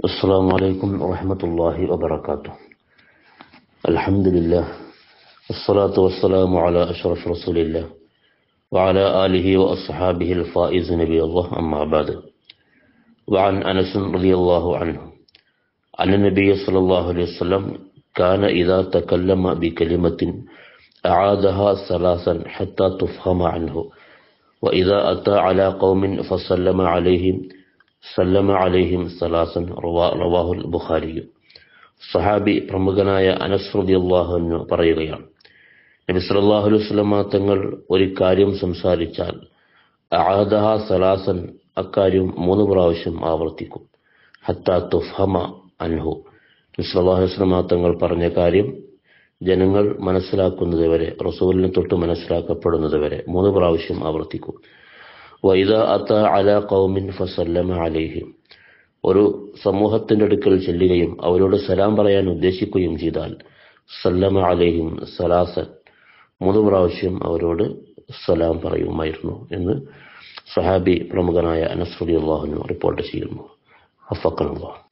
السلام عليكم ورحمة الله وبركاته. الحمد لله والصلاة والسلام على أشرف رسول الله وعلى آله وأصحابه الفائز نبي الله، أما بعد. وعن أنس رضي الله عنه أن النبي صلى الله عليه وسلم كان إذا تكلم بكلمة أعادها ثلاثا حتى تفهم عنه، وإذا أتى على قوم فسلم عليهم സല്ലമ അലൈഹിം സലാസൻ. റവാഹുൽ ബുഖാരി. സഹാബി പ്രമുഖനായ അനസ് റളിയല്ലാഹു അൻഹു പറയുകയാണ്, നബി സല്ലല്ലാഹു അലൈഹി വസല്ലം തങ്ങൾ ഒരു കാര്യം സംസാരിച്ചാൽ അആദഹ സലാസൻ, അക്കാര്യം 3 പ്രാവശ്യം ആവർത്തിക്കും. ഹത്താ തുഫ്ഹമ അൻഹു, നബി സല്ലല്ലാഹു അലൈഹി വസല്ലം തങ്ങൾ പറഞ്ഞ കാര്യം ജനങ്ങൾ മനസ്സിലാക്കുന്നത് വരെ, റസൂലിനെ തൊട്ട് മനസ്സിലാക്കപ്പെടുന്നത് വരെ 3 പ്രാവശ്യം ആവർത്തിക്കും. വഇദാ അതാ അലാ ഖൗമിൻ ഫസല്ലമ അലൈഹിം, ഒരു സമൂഹത്തിന്റെ അടുക്കൽ ചെല്ലുകയും അവരോട് സലാം പറയാൻ ഉദ്ദേശിക്കുകയും ചെയ്താൽ സല്ലമ അലൈഹിം സലാസൻ, 3 പ്രാവശ്യം അവരോട് സലാം പറയുമായിരുന്നു എന്ന് സഹാബി പ്രമുഖനായ അനസ് റളിയല്ലാഹു അൻഹു റിപ്പോർട്ട് ചെയ്യുന്നു. അഫഖനല്ലാഹ്.